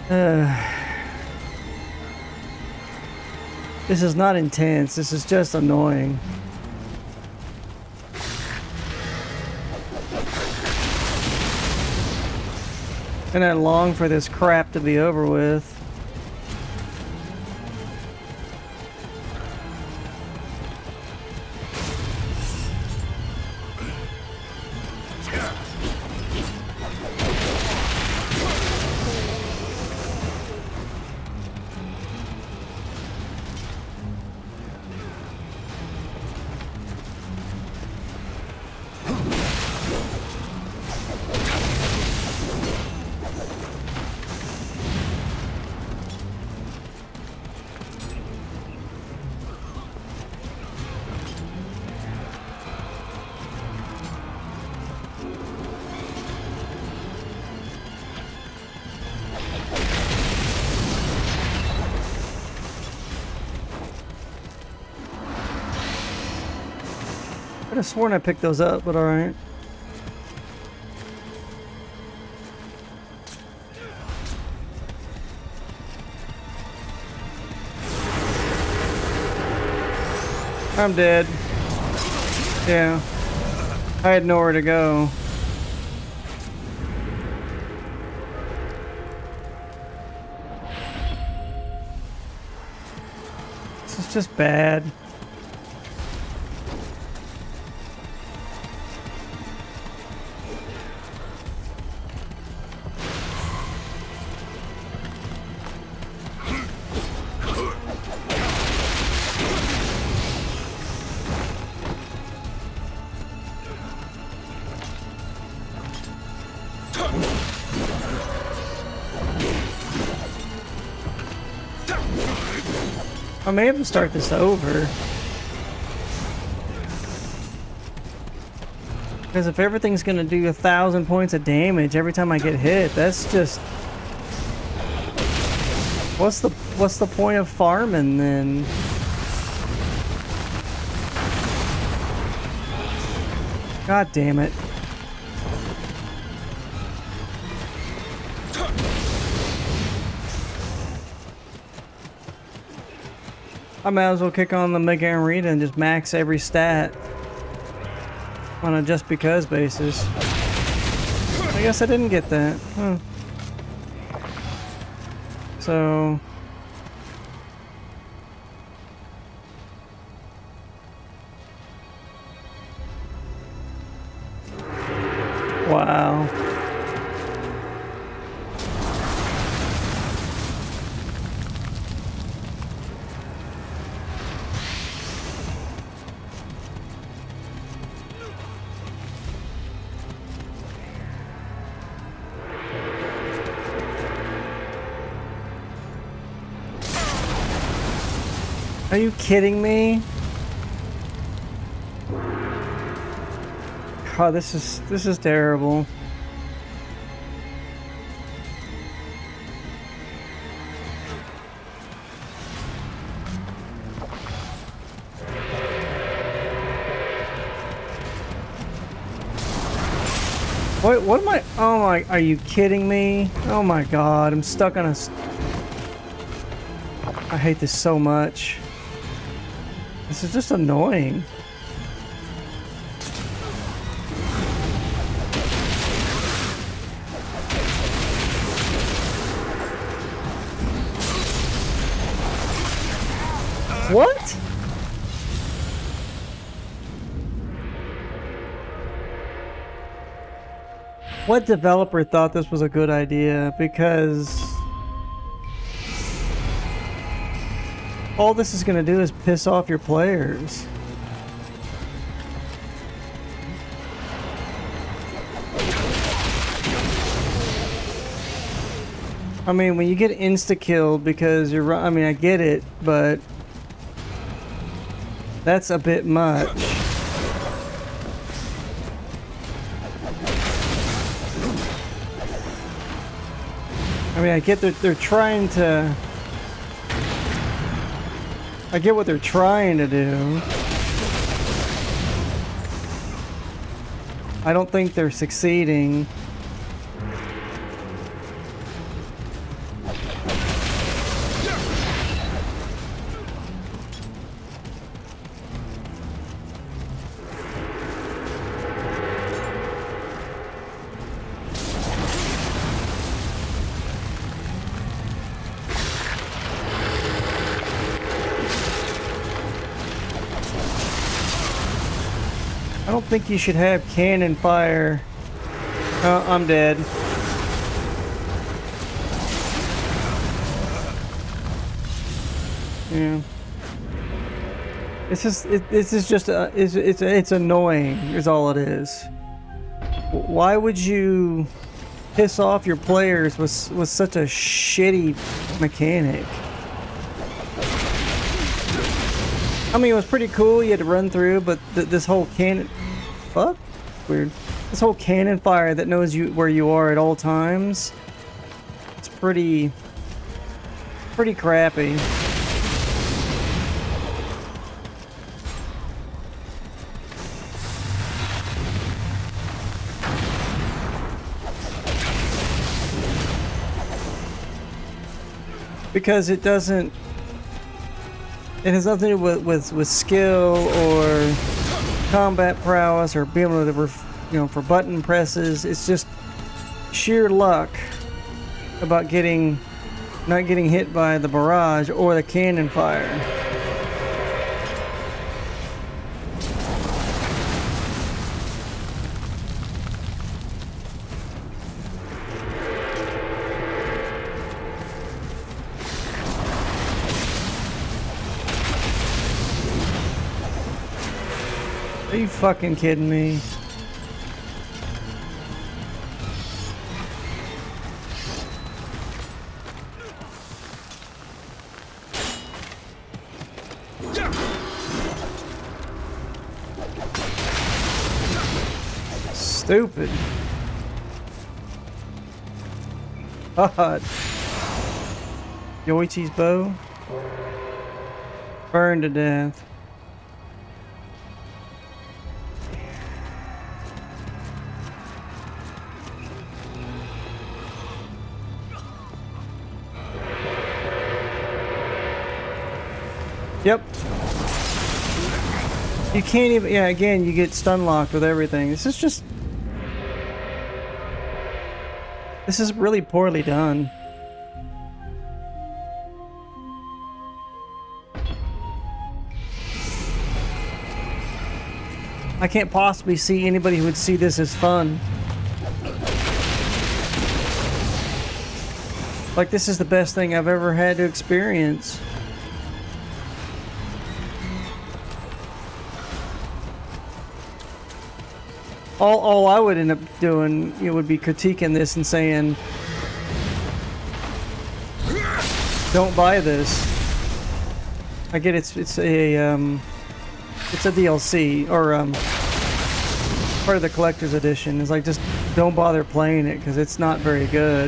This is not intense, this is just annoying. And I long for this crap to be over with. I could have sworn I picked those up, but alright. I'm dead. Yeah. I had nowhere to go. This is just bad. I may have to start this over. Because if everything's gonna do 1,000 points of damage every time I get hit, that's just... What's the point of farming then? God damn it. I might as well kick on the Mega Arena and just max every stat on a just because basis. I guess I didn't get that. Huh. So... Wow. Are you kidding me? Oh, this is terrible. What am I? Oh my, are you kidding me? Oh my god, I'm stuck on a... I hate this so much. This is just annoying. What? What developer thought this was a good idea? Because all this is going to do is piss off your players. I mean, when you get insta-killed because you're... I mean, I get it, but... that's a bit much. I mean, I get that they're trying to... I get what they're trying to do. I don't think they're succeeding. don't think you should have cannon fire. Oh, I'm dead. Yeah. This is just it's annoying is all it is. Why would you piss off your players with such a shitty mechanic? I mean, it was pretty cool. You had to run through, but this whole cannon, fuck, weird. This whole cannon fire that knows where you are at all times. It's pretty crappy. Because it has nothing to do with skill or combat prowess or being able to, for button presses. It's just sheer luck about not getting hit by the barrage or the cannon fire. Are you fucking kidding me? Stupid. God. Yoichi's bow. Burned to death. Yep. You can't even, yeah, again, you get stun locked with everything. This is really poorly done. I can't possibly see anybody who would see this as fun. Like, this is the best thing I've ever had to experience. All I would end up doing, would be critiquing this and saying, don't buy this. I get it's a DLC or part of the collector's edition. It's like, just don't bother playing it because it's not very good.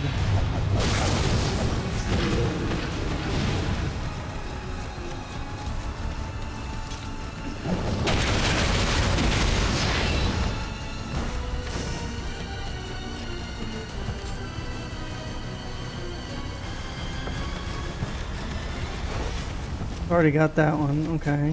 Already got that one, okay.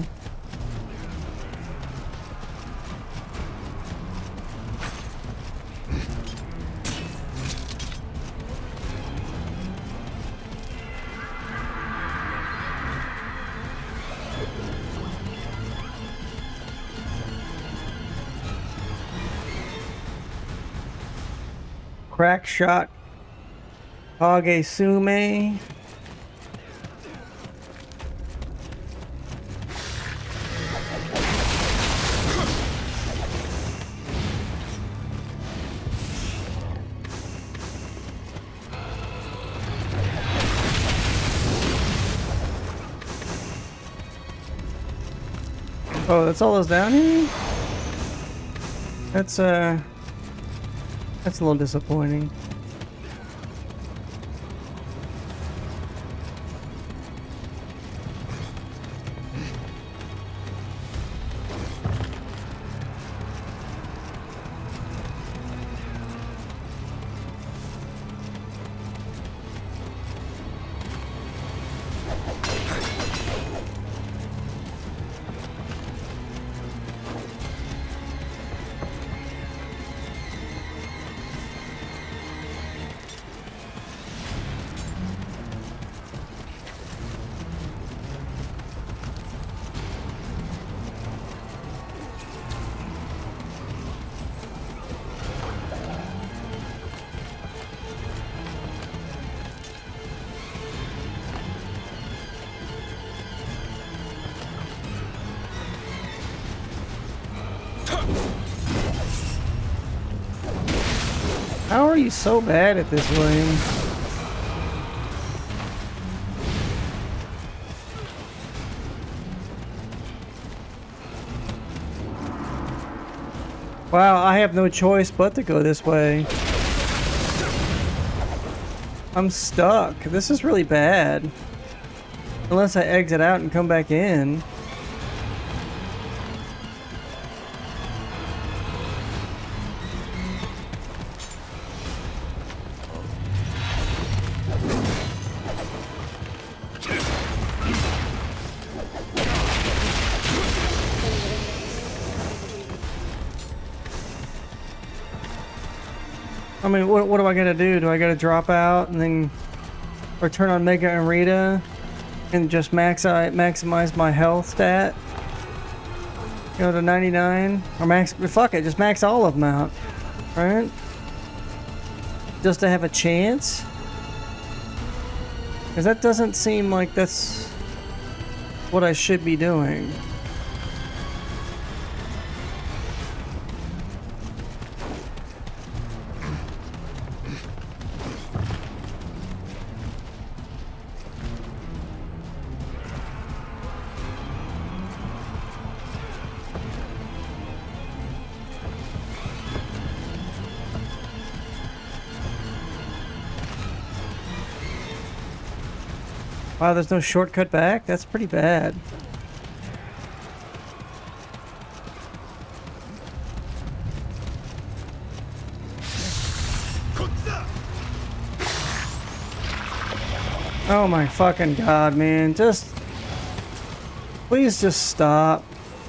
Crack shot Kage Sume. Oh, that's all those down here? That's a little disappointing. How are you so bad at this, William? Wow, I have no choice but to go this way. I'm stuck. This is really bad. Unless I exit out and come back in. I mean, what do I gotta do? Do I gotta drop out and then, or turn on Mega and Rita and just maximize my health stat? You know, to 99 or max. Fuck it, just max all of them out, right? Just to have a chance. Because that doesn't seem like that's what I should be doing. Wow, there's no shortcut back? That's pretty bad. Oh my fucking god, man. Just... please just stop.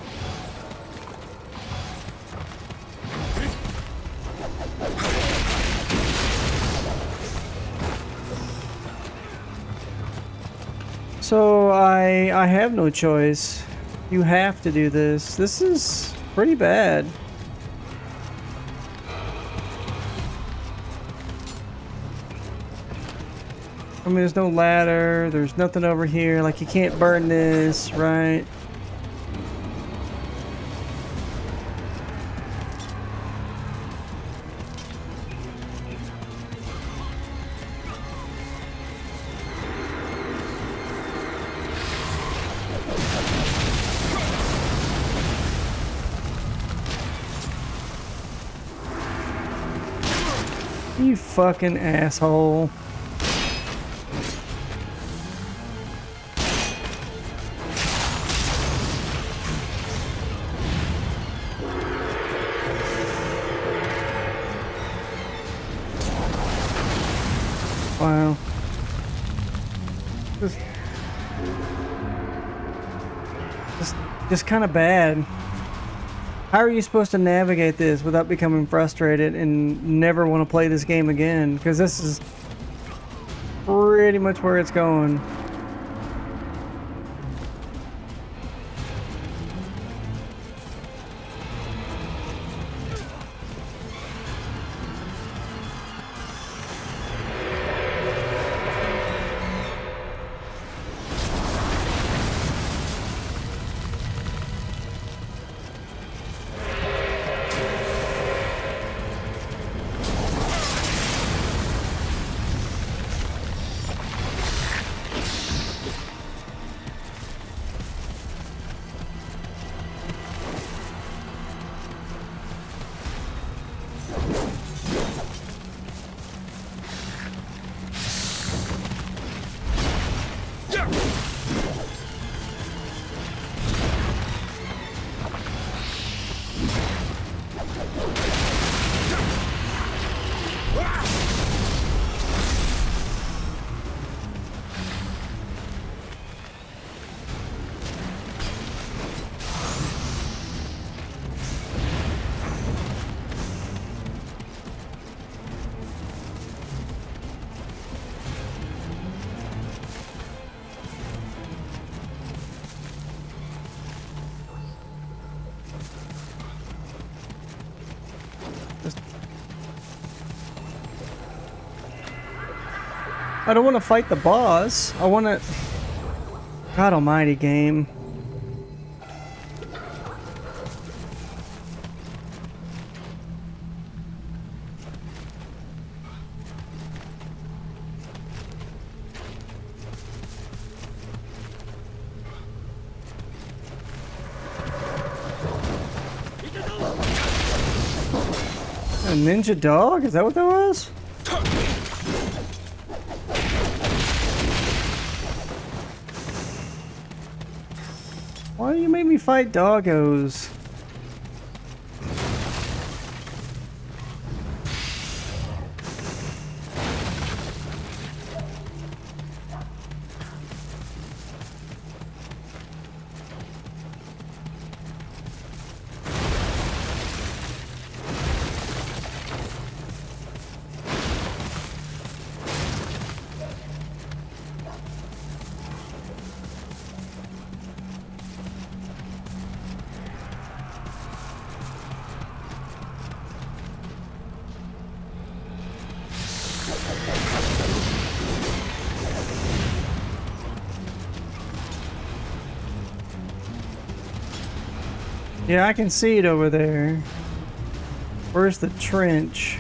So I have no choice. You have to do this. This is pretty bad. I mean, there's no ladder. There's nothing over here. Like, you can't burn this, right? You fucking asshole. Wow. Just kind of bad. How are you supposed to navigate this without becoming frustrated and never want to play this game again? Because this is pretty much where it's going. I don't want to fight the boss. I want to... God almighty, game. ninja dog? Is that what that was? Why do you make me fight doggos? Yeah, I can see it over there. Where's the trench?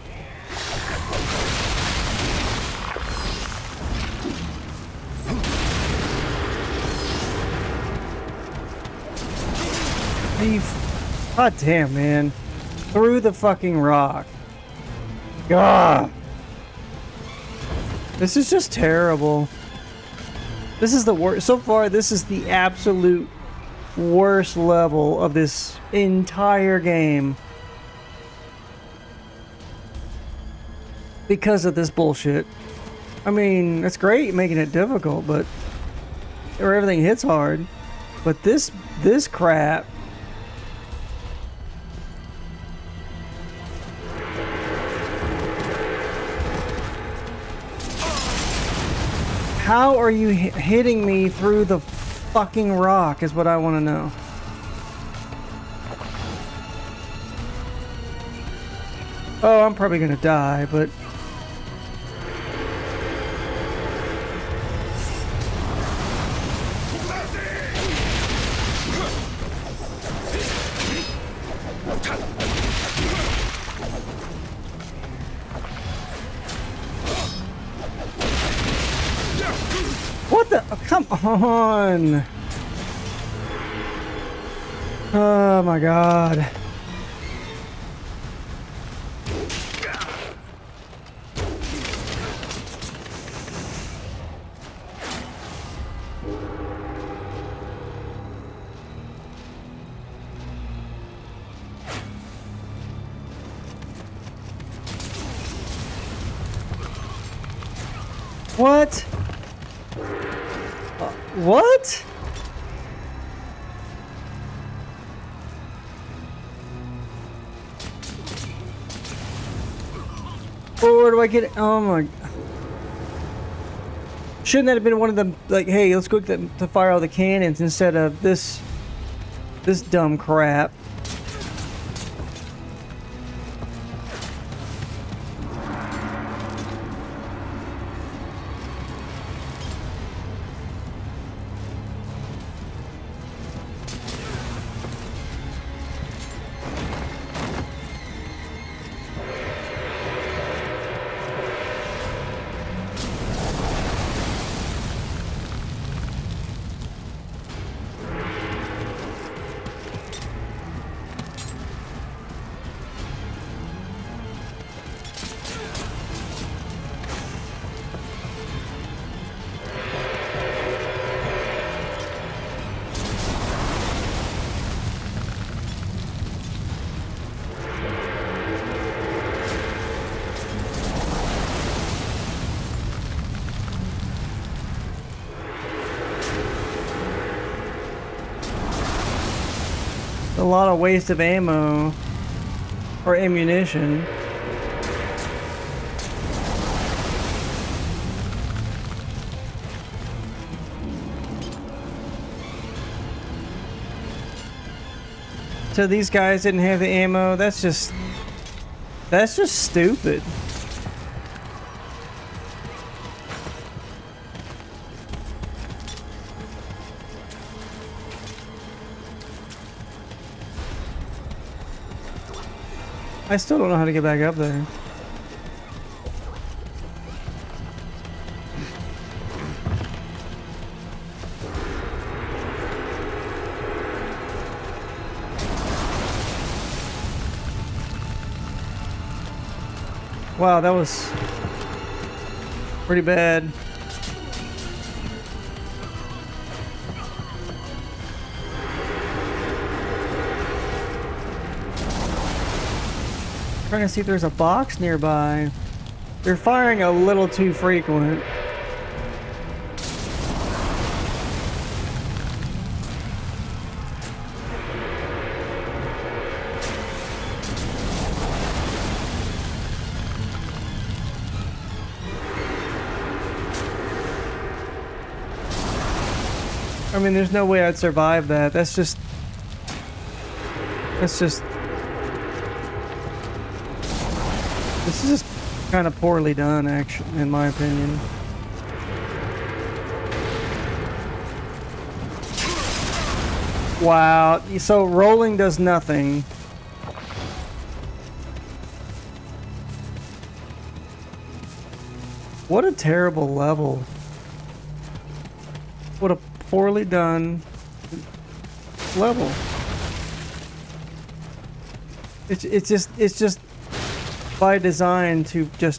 God damn, man. Through the fucking rock. God. This is just terrible. This is the worst. So far, this is the absolute worst level of this entire game. Because of this bullshit. I mean, it's great making it difficult, but... or everything hits hard. But this crap... How are you hitting me through the fucking rock is what I want to know. Oh, I'm probably gonna die, but... What the? Oh, come on! Oh my god. What? What? Where do I get it? Oh my... Shouldn't that have been one of them, like, hey, let's go to fire all the cannons instead of this dumb crap? A lot of waste of ammo or ammunition. So these guys didn't have the ammo. That's just stupid. I still don't know how to get back up there. Wow, that was pretty bad. Trying to see if there's a box nearby. They're firing a little too frequent. I mean, there's no way I'd survive that. That's just this is just kind of poorly done, actually, in my opinion. Wow, so rolling does nothing. What a terrible level. What a poorly done level. It's just by design to just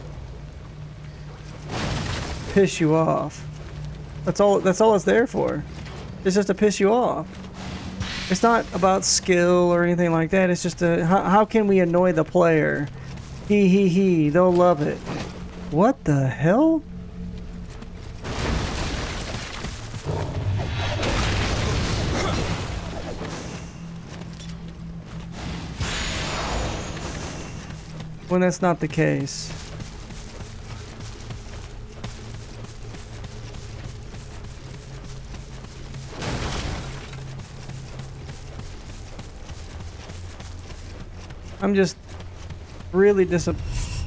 piss you off. That's all it's there for. It's just to piss you off. It's not about skill or anything like that. It's just how can we annoy the player? He, they'll love it. What the hell? When that's not the case. I'm just really disappointed.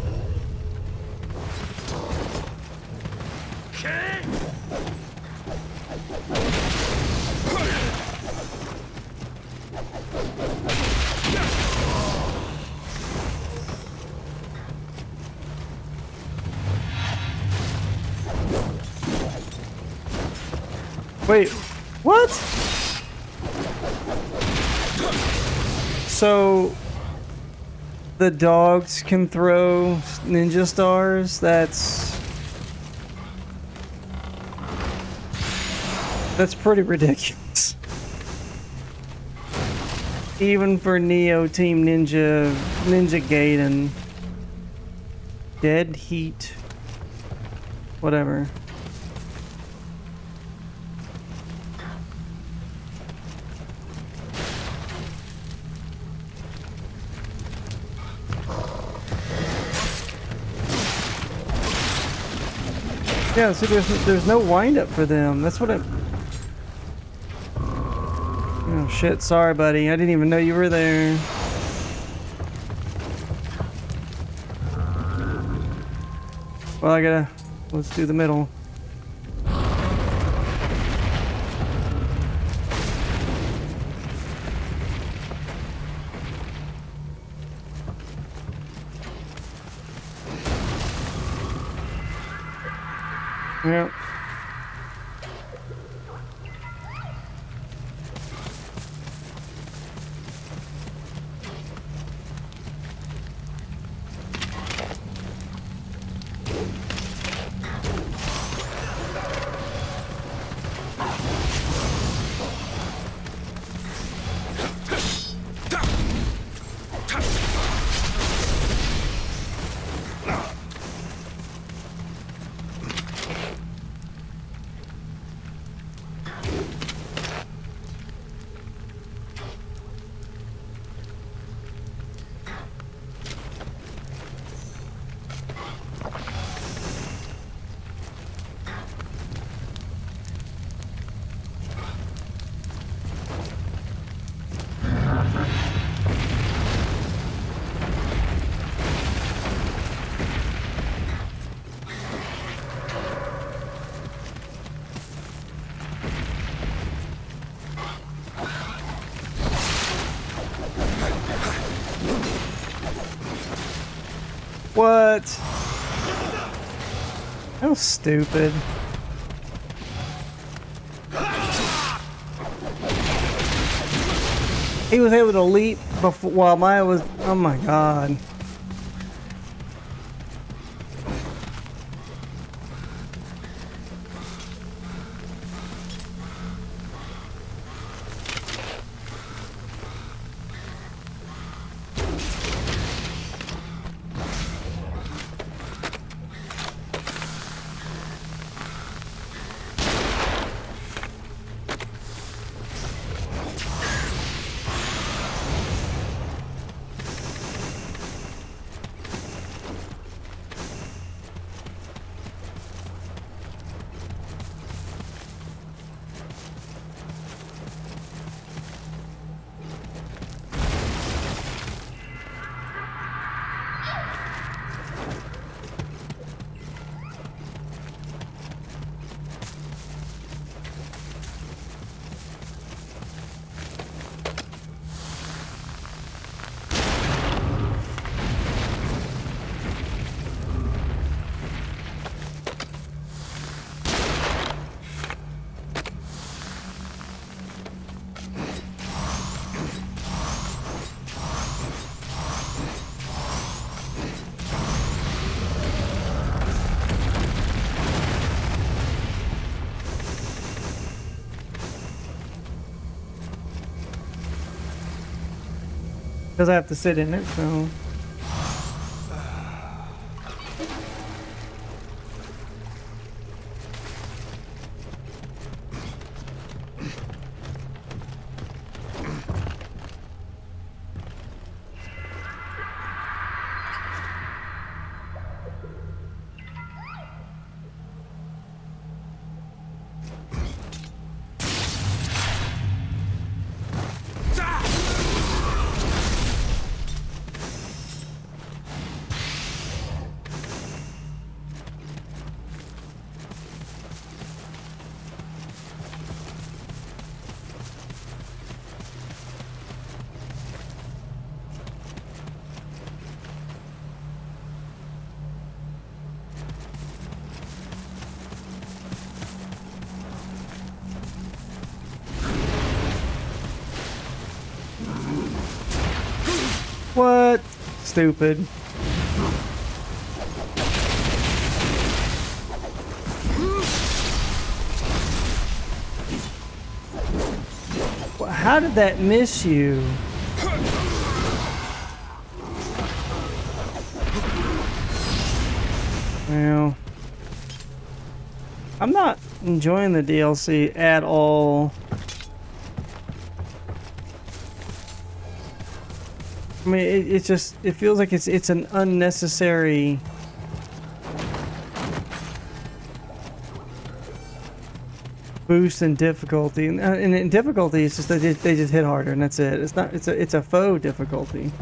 Wait, what? So the dogs can throw ninja stars? That's pretty ridiculous. Even for Nioh Team Ninja Gaiden. Dead Heat. Whatever. Yeah, see, there's no wind-up for them. That's what oh, shit. Sorry, buddy. I didn't even know you were there. Well, let's do the middle. Yeah. What? That was stupid. He was able to leap before while Maya was. Oh my god. Because I have to sit in it, so... What? Stupid. How did that miss you? Well, I'm not enjoying the DLC at all. I mean, it just, it feels like it's an unnecessary boost in difficulty, and in difficulty it's just they just hit harder and that's it. It's not, it's a faux difficulty.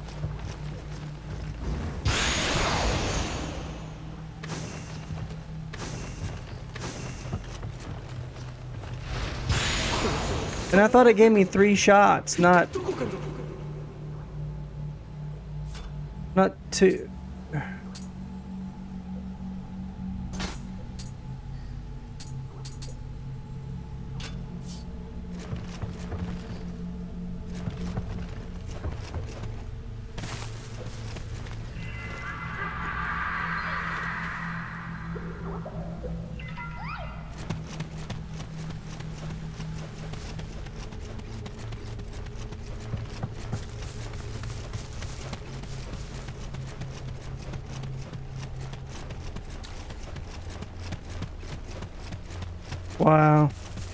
And I thought it gave me 3 shots, not 2. Wow.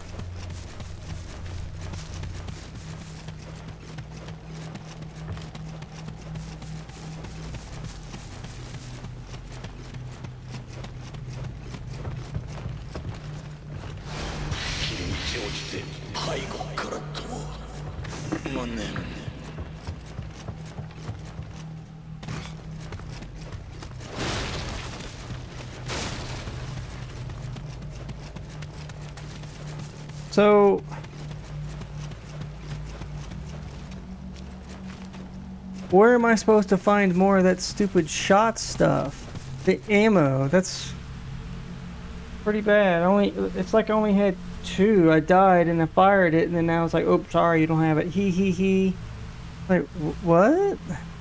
So where am I supposed to find more of that stupid shot stuff? The ammo, that's pretty bad. It's like I only had 2. I died and I fired it and then now it's like, oh, sorry, you don't have it. He. Like, what?